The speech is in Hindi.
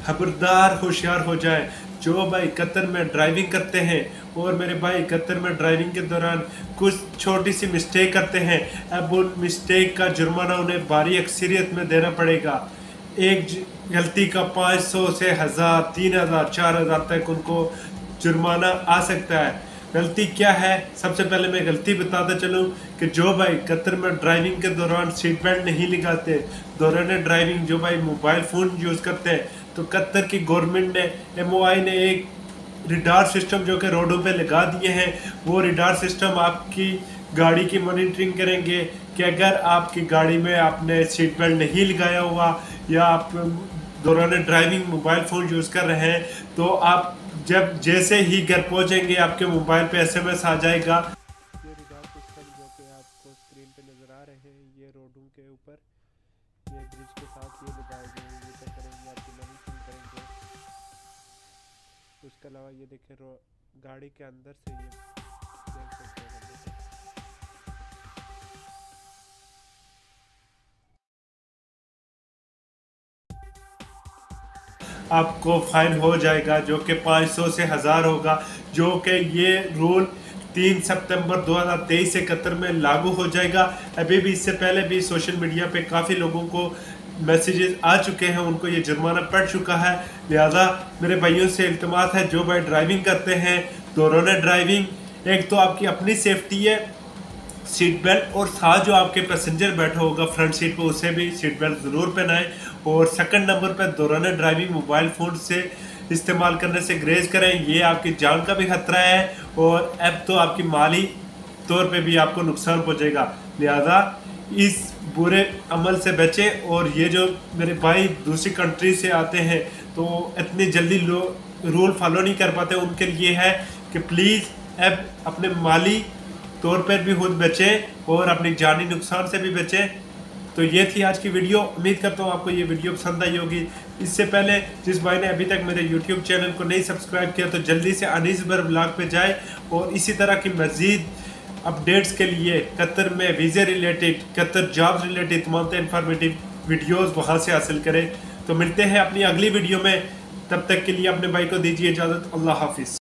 खबरदार होशियार हो जाए। जो भाई कतर में ड्राइविंग करते हैं और मेरे भाई कतर में ड्राइविंग के दौरान कुछ छोटी सी मिस्टेक करते हैं, अब उन मिस्टेक का जुर्माना उन्हें भारी अक्सरियत में देना पड़ेगा। एक गलती का 500 से 1000, 3000, 4000 तक उनको जुर्माना आ सकता है। गलती क्या है, सबसे पहले मैं गलती बताता चलूँ कि जो भाई कतर में ड्राइविंग के दौरान सीट बेल्ट नहीं लगाते, दौरान ड्राइविंग जो भाई मोबाइल फ़ोन यूज़ करते हैं, तो कतर की गवर्नमेंट ने MOI ने एक रिडार सिस्टम जो कि रोडों पे लगा दिए हैं। वो रिडार सिस्टम आपकी गाड़ी की मॉनिटरिंग करेंगे कि अगर आपकी गाड़ी में आपने सीट बेल्ट नहीं लगाया हुआ या आप दौरान ड्राइविंग मोबाइल फ़ोन यूज़ कर रहे हैं, तो आप जब जैसे ही घर पहुंचेंगे आपके मोबाइल पे SMS आ जाएगा। ये रिडार सिस्टम जो कि आपको स्क्रीन पे नज़र आ रहे हैं, ये रोडों के ऊपर ये ब्रिज के साथ ये लगाए गए हैं, ये क्या करेंगे आपकी मॉनिटरिंग करेंगे। उसके अलावा ये देखें गाड़ी के अंदर से ये देख सकते हैं। आपको फाइन हो जाएगा जो कि 500 से 1000 होगा, जो कि ये रूल 3 सितंबर 2023 से कतर में लागू हो जाएगा। अभी भी इससे पहले भी सोशल मीडिया पे काफ़ी लोगों को मैसेजेस आ चुके हैं, उनको ये जुर्माना पड़ चुका है। लिहाजा मेरे भाइयों से इल्तिमास है, जो भाई ड्राइविंग करते हैं दौरान ड्राइविंग, एक तो आपकी अपनी सेफ्टी है सीट बेल्ट, और साथ जो आपके पैसेंजर बैठा होगा फ्रंट सीट पे उसे भी सीट बेल्ट ज़रूर पहनाएं। और सेकंड नंबर पर दौरान ड्राइविंग मोबाइल फ़ोन से इस्तेमाल करने से ग्रेज करें, ये आपकी जान का भी खतरा है और अब तो आपकी माली तौर पे भी आपको नुकसान पहुंचेगा। लिहाजा इस बुरे अमल से बचें। और ये जो मेरे भाई दूसरी कंट्री से आते हैं तो इतनी जल्दी रूल फॉलो नहीं कर पाते, उनके लिए है कि प्लीज़ अब अपने माली तौर पर भी खुद बचें और अपनी जानी नुकसान से भी बचें। तो ये थी आज की वीडियो, उम्मीद करता हूँ आपको ये वीडियो पसंद आई होगी। इससे पहले जिस भाई ने अभी तक मेरे YouTube चैनल को नहीं सब्सक्राइब किया तो जल्दी से अनीस बर ब्लॉग पे जाए और इसी तरह की मज़ीद अपडेट्स के लिए कतर में वीज़े रिलेटेड, कतर जॉब्स रिलेटेड तमाम इंफॉर्मेटिव वीडियोज़ वहाँ से हासिल करें। तो मिलते हैं अपनी अगली वीडियो में, तब तक के लिए अपने भाई को दीजिए इजाज़त। अल्लाह हाफिज़।